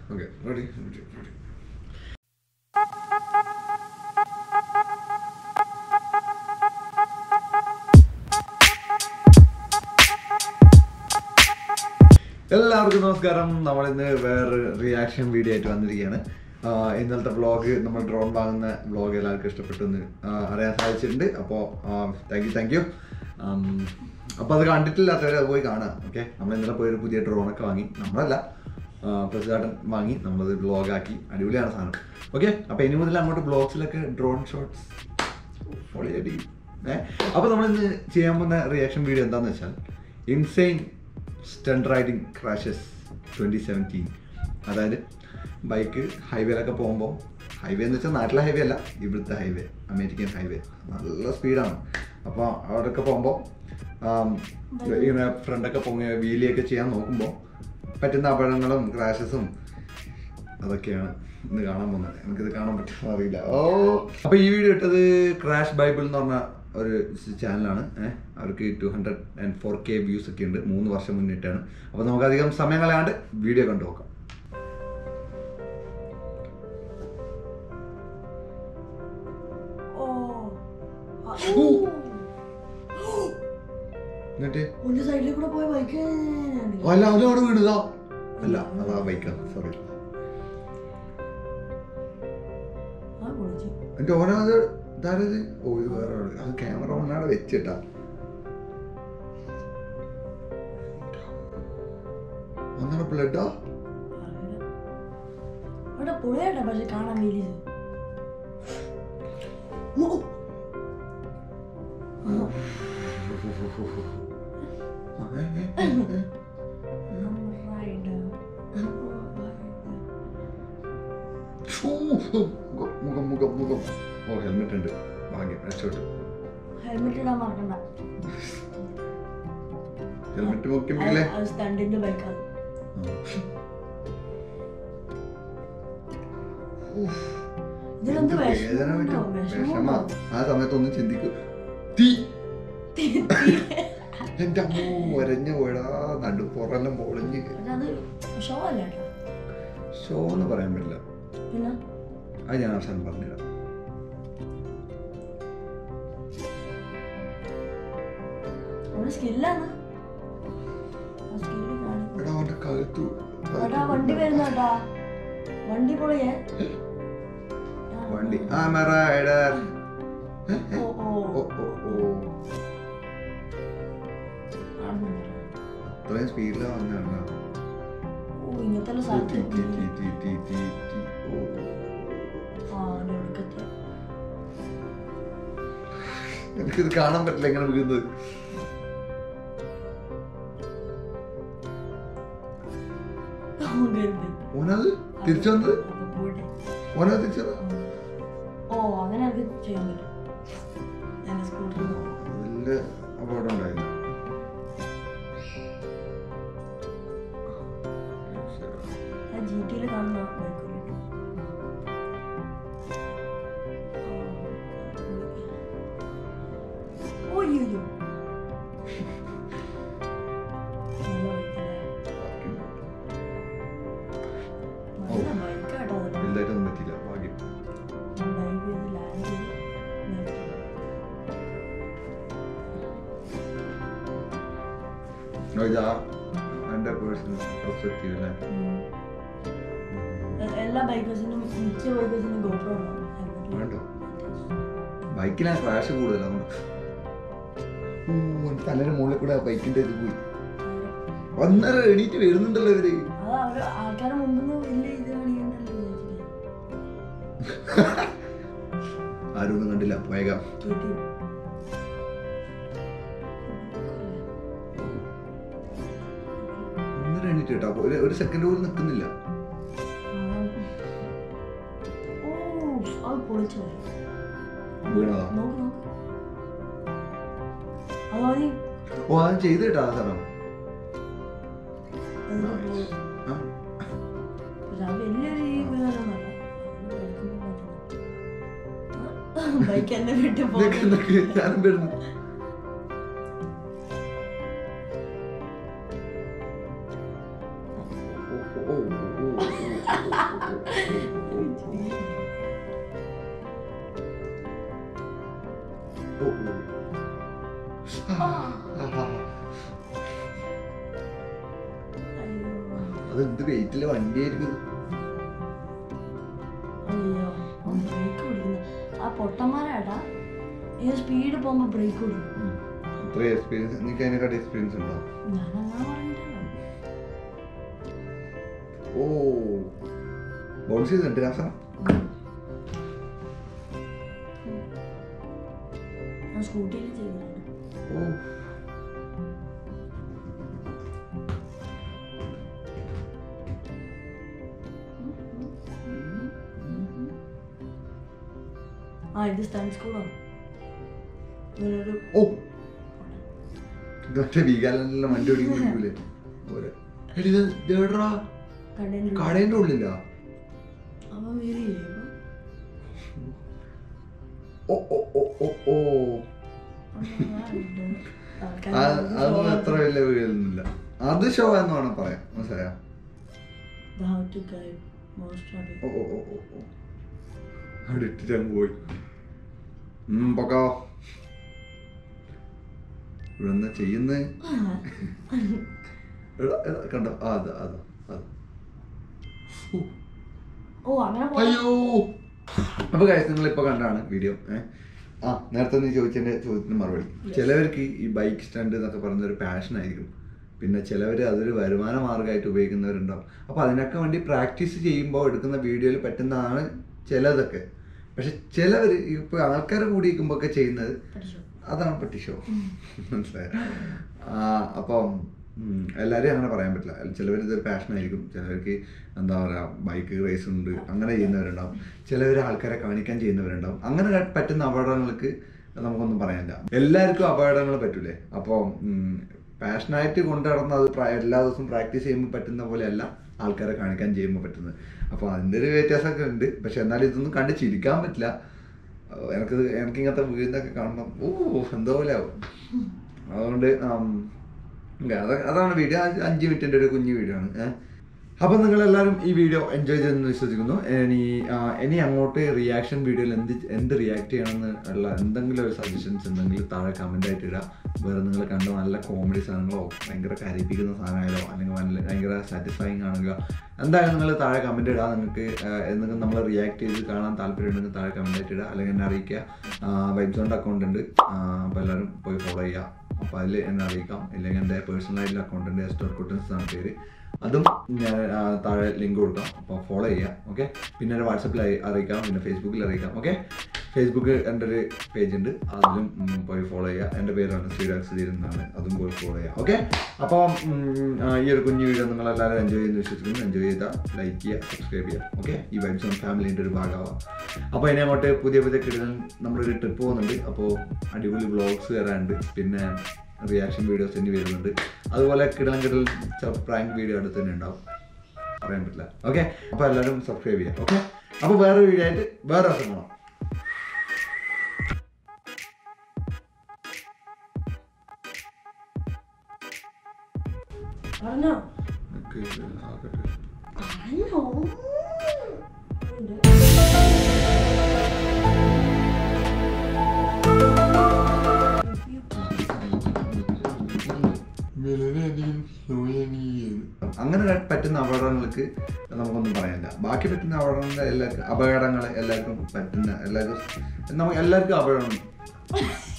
Okay, ready? എല്ലാവർക്കും നമസ്കാരം. നമ്മളിന്ന് വേറെ റിയാക്ഷൻ വീഡിയോ ആയിട്ട് വന്നിരിക്കുകയാണ്. ഇന്നലത്തെ വ്ളോഗ്, നമ്മൾ ഡ്രോൺ വാങ്ങുന്ന വ്ളോഗ് എല്ലാവർക്കും ഇഷ്ടപ്പെട്ടു എന്ന് അറിയാൻ സാധിച്ചിട്ടുണ്ട്. അപ്പോൾ താങ്ക് യു. അപ്പോൾ അത് കണ്ടിട്ടില്ലാത്തവരെ അത് പോയി കാണാം. ഓക്കെ, നമ്മൾ ഇന്നലെ പോയൊരു പുതിയ ഡ്രോണൊക്കെ വാങ്ങി, നമ്മളല്ല പ്രസിഡാട്ടൻ വാങ്ങി, നമ്മളത് വ്ളോഗാക്കി. അടിപൊളിയാണ് സാധനം. ഓക്കെ, അപ്പോൾ ഇനി മുതൽ അങ്ങോട്ട് വ്ളോഗ്സിലൊക്കെ ഡ്രോൺ ഷോട്ട്സ് പൊളിയടി. അപ്പോൾ നമ്മളിന്ന് ചെയ്യാൻ പോകുന്ന റിയാക്ഷൻ വീഡിയോ എന്താണെന്ന് വെച്ചാൽ ഇൻസെയിൻ സ്റ്റണ്ട് റൈഡിങ് ക്രാഷസ് 2017. അതായത് ബൈക്ക് ഹൈവേയിലൊക്കെ പോകുമ്പോൾ, ഹൈവേ എന്ന് വെച്ചാൽ നാട്ടിലെ ഹൈവേ അല്ല, ഇവിടുത്തെ ഹൈവേ, അമേരിക്കൻ ഹൈവേ, നല്ല സ്പീഡാണ്. അപ്പോൾ അവിടെയൊക്കെ പോകുമ്പോൾ ഇങ്ങനെ ഫ്രണ്ടൊക്കെ പൊങ്ങി വീലിയൊക്കെ ചെയ്യാൻ നോക്കുമ്പോൾ പറ്റുന്ന അപകടങ്ങളും ക്രാഷസും അതൊക്കെയാണ് ഇന്ന് കാണാൻ പോകുന്നത്. എനിക്കിത് കാണാൻ പറ്റുമെന്ന് അറിയില്ല. അപ്പോൾ ഈ വീഡിയോ ഇട്ടത് ക്രാഷ് ബൈബിൾ എന്ന് പറഞ്ഞ ഒരു ചാനലാണ്. അവർക്ക് 204K വ്യൂസ് ഒക്കെ ഉണ്ട്. 3 വർഷം മുന്നിട്ടാണ്. അപ്പോൾ നമുക്കധികം സമയം കളയാണ്ട് വീഡിയോ കണ്ടു നോക്കാം. എന്നിട്ട് അല്ല അവിടെ വീണതാ? അല്ല, അതാ ബൈക്കാണ്. സോറി. എന്റെ ഓനത് ഇതാരത്? ഓ, ഇത് വേറെ അത് ക്യാമറ ഓനാടെ വെച്ചിട്ടാ. ഒന്നാണ് ബ്ലഡാ? മുഖം. ഓ, ഹെൽമെറ്റ് ഉണ്ട്. ഭാഗ്യം, രക്ഷപ്പെട്ടു. ഹെൽമെറ്റ് ഇടാൻ മറക്കണ്ട. ഹെൽമെറ്റ് നോക്കിയെങ്കിലേ സ്റ്റണ്ടിന്റെ ബൈക്കാണ്. ആ സമയത്തൊന്നും ചിന്തിക്കും. എന്റെ അമ്മ ഒരഞ്ഞ പോയടാ, നടുപ്പുറെല്ലാം പൊളിഞ്ഞ്. ഷോ എന്ന് പറയാൻ പറ്റില്ല. അത് ഞാൻ അവസാനം പറഞ്ഞുതരാം. വണ്ടി അത്രയും സ്പീഡിലാ വന്നാണ്. എനിക്കിത് കാണാൻ പറ്റില്ല എങ്ങനെ വീഴുന്നത്. ഓനത് തിരിച്ചു വന്നത്? ഓനത് തിരിച്ചു അതില് അപകടം ഉണ്ടായിരുന്നു. വലുതായിട്ടൊന്നും പറ്റില്ല. ഭാഗ്യം. എന്റെ പേഴ്സണൽ പെർസ്പെക്റ്റീവ് അല്ലേ? എല്ലാ ബൈക്കേഴ്സിനും മിക്ക ബൈക്കേഴ്സിനും ഗോപ്രോ വേണ്ടോ? ബൈക്കിനാണ് ക്രാഷ് കൂടുതലാണ്. തലയുടെ മുകളിൽ കൂടെ ബൈക്കിന്റെ ഇത് പോയി. ഒന്നര എണീറ്റ് വരുന്നുണ്ടല്ലോ ഇവര്. ആൾക്കാരെ മുമ്പ് ആരും ഒന്നും കണ്ടില്ല. പോയേക്കാം. ഒന്നര എണീറ്റ് കേട്ടോ. ഒരു സെക്കൻഡ് പോലും നിൽക്കുന്നില്ല. വീണതാ? ഓ, അത് ചെയ്ത് കേട്ടാ സാറോ. ഞാനും വരുന്നു. അതെന്ത് വെയിറ്റില് വണ്ടിയായിരിക്കും. ആ പൊട്ടന്മാരാടാ ഈ സ്പീഡ് പോകുമ്പോ ബ്രേക്ക് കൊടുക്കും. അത്ര എക്സ്പീരിയൻസ് എനിക്ക് അതിനെക്കാട്ടി എക്സ്പീരിയൻസ് ഉണ്ടോ? ഓ ബൗൺസ് ചെയ്തിട്ടുണ്ട് രാസ. സ്കൂട്ടിയിൽ ചെയ്തിട്ടുണ്ട്. ഓ ഇത് സ്റ്റണ്ട് സ്കൂളാണ്. ഓ ഇതൊക്കെ വീഗാലെല്ലാം വണ്ടി ഓടിക്കൂലേ കടേന്റെ ഉള്ളില്ല. ഓ ഓ ഓ ഓ ഓ അതൊന്നും അത്ര വലിയ വീഴൊന്നുമില്ല. അത് ഷോ എന്ന് വേണം പറയാം. മനസ്സിലായോ? ഓ ഓ ഓ ഓ അവിടെ ഇട്ടിട്ട് അങ്ങ് പോയി. പൊക്കോ ഇവിടെ എന്താ ചെയ്യുന്നേ? കണ്ടോ? അത് അത് അത് അയ്യോ. അപ്പൊ guys നിങ്ങളിപ്പോ കണ്ടാണ് വീഡിയോ. നേരത്തെ നീ ചോദിച്ചതിന്റെ ചോദ്യത്തിന് മറുപടി. ചിലവർക്ക് ഈ ബൈക്ക് സ്റ്റണ്ട് എന്നൊക്കെ പറയുന്ന ഒരു പാഷൻ ആയിരിക്കും. പിന്നെ ചിലവർ അതൊരു വരുമാന മാർഗമായിട്ട് ഉപയോഗിക്കുന്നവരുണ്ടാവും. അപ്പോൾ അതിനൊക്കെ വേണ്ടി പ്രാക്ടീസ് ചെയ്യുമ്പോൾ എടുക്കുന്ന വീഡിയോയിൽ പറ്റുന്നതാണ് ചിലതൊക്കെ. പക്ഷെ ചിലവർ ഇപ്പോൾ ആൾക്കാർ കൂടിയിരിക്കുമ്പോൾ ഒക്കെ ചെയ്യുന്നത് അതാണ് പട്ടി ഷോ. മനസ്സിലായോ? അപ്പം എല്ലാവരെയും അങ്ങനെ പറയാൻ പറ്റില്ല. ചിലവർ ഇതൊരു പാഷനായിരിക്കും. ചിലവർക്ക് എന്താ പറയുക ബൈക്ക് റേസ് ഉണ്ട് അങ്ങനെ ചെയ്യുന്നവരുണ്ടാവും. ചിലവർ ആൾക്കാരെ കാണിക്കാൻ ചെയ്യുന്നവരുണ്ടാവും. അങ്ങനെ പറ്റുന്ന അപകടങ്ങൾക്ക് നമുക്കൊന്നും പറയാനില്ല. എല്ലാവർക്കും അപകടങ്ങൾ പറ്റൂലേ? അപ്പോൾ പാഷനായിട്ട് കൊണ്ടു നടന്ന് അത് എല്ലാ ദിവസവും പ്രാക്ടീസ് ചെയ്യുമ്പോൾ പറ്റുന്ന പോലെയല്ല ആൾക്കാരെ കാണിക്കാൻ ചെയ്യുമ്പോൾ പറ്റുന്നത്. അപ്പോൾ അതിൻ്റെ ഒരു വ്യത്യാസമൊക്കെ ഉണ്ട്. പക്ഷെ എന്നാലും ഇതൊന്നും കണ്ട് ചിരിക്കാൻ പറ്റില്ല. എനിക്കിങ്ങനത്തെ വീടിനൊക്കെ കാണണം എന്തോ പോലെ ആവും. അതുകൊണ്ട് അതാണ് വീഡിയോ. 5 മിനിറ്റിൻ്റെ ഒരു കുഞ്ഞു വീഡിയോ ആണ്. അപ്പം നിങ്ങളെല്ലാവരും ഈ വീഡിയോ എൻജോയ് ചെയ്തെന്ന് വിശ്വസിക്കുന്നു. ഇനി അങ്ങോട്ട് റിയാക്ഷൻ വീഡിയോയിൽ എന്ത് റിയാക്ട് ചെയ്യണമെന്ന് ഉള്ള എന്തെങ്കിലും ഒരു സജഷൻസ് ഉണ്ടെങ്കിൽ താഴെ കമൻ്റ് ആയിട്ട് ഇടുക. വേറെ നിങ്ങൾ കണ്ട നല്ല കോമഡി സാധനങ്ങളോ ഭയങ്കര കരയിപ്പിക്കുന്ന സാധനമായാലോ അല്ലെങ്കിൽ ഭയങ്കര സാറ്റിസ്ഫൈങ് ആണെങ്കിലോ എന്തായാലും നിങ്ങൾ താഴെ കമൻറ്റ് ഇടുക. നിങ്ങൾക്ക് എന്തെങ്കിലും നമ്മൾ റിയാക്ട് ചെയ്ത് കാണാൻ താല്പര്യം ഉണ്ടെങ്കിൽ താഴെ കമൻ്റ് ആയിട്ട് ഇടുക. അല്ലെങ്കിൽ എന്നെ അറിയിക്കുക. വൈബ്സോണ്ട് അക്കൗണ്ട് ഉണ്ട്. അപ്പോൾ എല്ലാവരും പോയി ഫോളോ ചെയ്യുക. അപ്പോൾ അതിൽ എന്നെ അറിയിക്കാം. ഇല്ലെങ്കിൽ എൻ്റെ പേഴ്സണലായിട്ടുള്ള അക്കൗണ്ട് ഉണ്ട്. എസ്റ്റോർ കുട്ടൻസ് എന്നാണ് പേര്. അതും ഞാൻ താഴെ ലിങ്ക് കൊടുക്കാം. അപ്പോൾ ഫോളോ ചെയ്യുക. ഓക്കെ. പിന്നെ എൻ്റെ വാട്സപ്പിൽ അറിയിക്കാം. പിന്നെ ഫേസ്ബുക്കിൽ അറിയിക്കാം. ഓക്കെ. ഫേസ്ബുക്ക് എൻ്റെ ഒരു പേജ് ഉണ്ട്. അതിലും പോയി ഫോളോ ചെയ്യുക. എൻ്റെ പേരാണ് ശ്രീരാഗ് എന്നാണ്. അതും പോയി ഫോളോ ചെയ്യുക. ഓക്കെ. അപ്പോൾ ഈ ഒരു കുഞ്ഞു വീഡിയോ നിങ്ങളെല്ലാവരും എൻജോയ് ചെയ്യുന്ന വിശ്വസിക്കുന്നു. എൻജോയ് ചെയ്താൽ ലൈക്ക് ചെയ്യുക, സബ്സ്ക്രൈബ് ചെയ്യുക. ഓക്കെ. ഈ വൈബ്സ് ഓൺ ഫാമിലിൻ്റെ ഒരു ഭാഗമാവാം. അപ്പോൾ ഇനി അങ്ങോട്ട് പുതിയ കിടന്ന് നമ്മളൊരു ട്രിപ്പ് പോകുന്നുണ്ട്. അപ്പോൾ അടിപൊളി വ്ളോഗ്സ് വരാനുണ്ട്. പിന്നെ റിയാക്ഷൻ വീഡിയോസ് ഇനി വരുന്നുണ്ട്. അതുപോലെ കിടൽ പ്രാങ്ക് വീഡിയോ അടുത്ത് തന്നെ ഉണ്ടാവും. പറയാൻ പറ്റില്ല. ഓക്കെ. അപ്പോൾ എല്ലാവരും സബ്സ്ക്രൈബ് ചെയ്യാം. ഓക്കെ. അപ്പോൾ വേറെ വീഡിയോ ആയിട്ട് വേറെ ദിവസം കാണാം. അങ്ങനെ പറ്റുന്ന അപകടങ്ങൾക്ക് നമുക്കൊന്നും പറയാനില്ല. ബാക്കി പറ്റുന്ന അപകടങ്ങൾ എല്ലാവർക്കും പറ്റുന്ന എല്ലാവർക്കും അപകടം